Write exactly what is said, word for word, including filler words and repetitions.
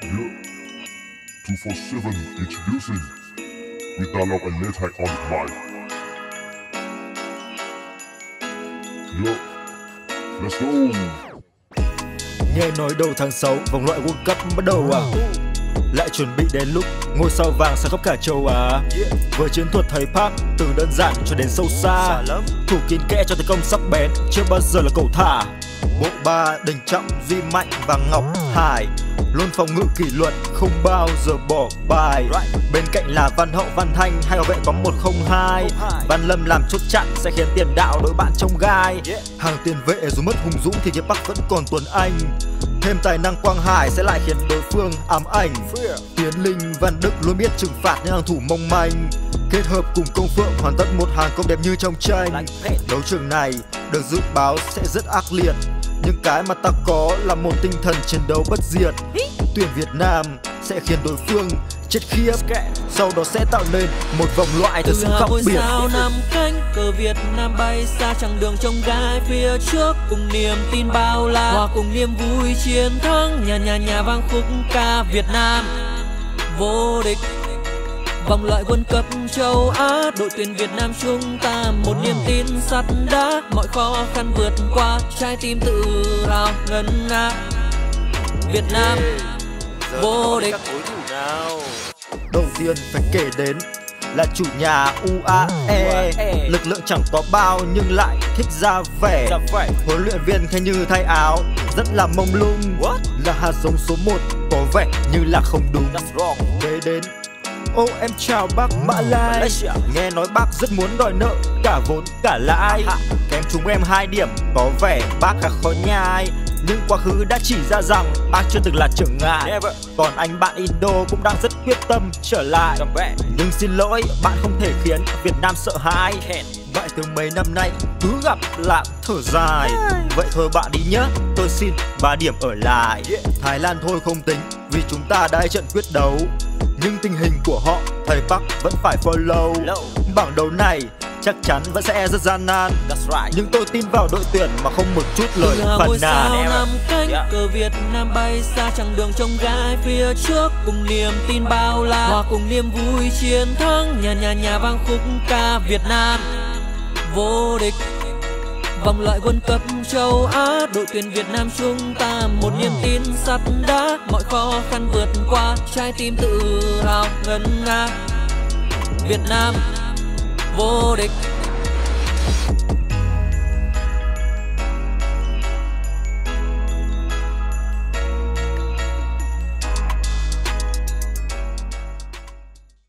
Yeah, two four seven introducing with Dialogue and Late on the mic. Yeah, let's go. Nghe nói đầu tháng sáu vòng loại World Cup bắt đầu à? Lại chuẩn bị đến lúc ngôi sao vàng sang khắp cả châu Á. Với chiến thuật thầy Park từ đơn giản cho đến sâu xa, thủ kín kẽ cho tấn công sắc bén, chưa bao giờ là cầu thả. Bộ ba Đình Trọng, Duy Mạnh và Ngọc Hải luôn phòng ngự kỷ luật, không bao giờ bỏ bài. Bên cạnh là Văn Hậu, Văn Thanh, hai hậu vệ có một không hai. Văn Lâm làm chốt chặn sẽ khiến tiền đạo đội bạn trông gai. Hàng tiền vệ dù mất Hùng Dũng thì phía Bắc vẫn còn Tuấn Anh. Thêm tài năng Quang Hải sẽ lại khiến đối phương ám ảnh. Tiến Linh, Văn Đức luôn biết trừng phạt những hàng thủ mong manh. Kết hợp cùng Công Phượng hoàn tất một hàng công đẹp như trong tranh. Đấu trường này được dự báo sẽ rất ác liệt, nhưng cái mà ta có là một tinh thần chiến đấu bất diệt. Tuyển Việt Nam sẽ khiến đối phương chết khiếp, sau đó sẽ tạo nên một vòng loại thật sự khác biệt. Sao nằm cánh cờ Việt Nam bay xa chặng đường trông gai phía trước, cùng niềm tin bao la, hòa cùng niềm vui chiến thắng. Nhà nhà nhà vang khúc ca Việt Nam vô địch. Vòng loại World Cup châu Á, đội tuyển Việt Nam chúng ta một niềm tin sắt đá, mọi khó khăn vượt qua, trái tim tự hào ngân nga. Việt Nam vô địch. Đầu tiên phải kể đến là chủ nhà u a e. Lực lượng chẳng có bao nhưng lại thích ra vẻ. Huấn luyện viên khen như thay áo, rất là mông lung. Là hạt giống số một có vẻ như là không đúng. Kế đến ô em chào bác Mã Lai, nghe nói bác rất muốn đòi nợ cả vốn cả lãi. Kém chúng em hai điểm có vẻ bác khá khó nhai, nhưng quá khứ đã chỉ ra rằng bác chưa từng là trở ngại. Còn anh bạn Indo cũng đang rất quyết tâm trở lại, nhưng xin lỗi bạn không thể khiến Việt Nam sợ hãi. Vậy từ mấy năm nay cứ gặp là thở dài. Vậy thôi bạn đi nhé, tôi xin ba điểm ở lại. Thái Lan thôi không tính vì chúng ta đã trận quyết đấu, nhưng tình hình của họ thầy Park vẫn phải follow. Bảng đấu này chắc chắn vẫn sẽ rất gian nan, nhưng tôi tin vào đội tuyển mà không một chút lời phàn nàn. Nằm cánh cờ Việt Nam bay xa chặng đường trông gai phía trước, cùng niềm tin bao la, hòa cùng niềm vui chiến thắng. Nhà nhà nhà vang khúc ca Việt Nam vô địch. Vòng loại World Cup châu Á, đội tuyển Việt Nam chúng ta một niềm tin sắt đá, mọi khó khăn vượt qua, trái tim tự hào ngân nga. Việt Nam vô địch.